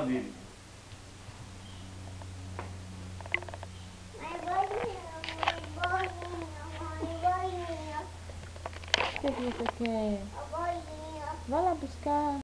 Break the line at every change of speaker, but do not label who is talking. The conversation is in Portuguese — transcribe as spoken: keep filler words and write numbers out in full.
cama dele.
Mãe, bolinha, mãe, bolinha, mãe, bolinha.
O que, que você quer?
A bolinha.
Vai lá buscar.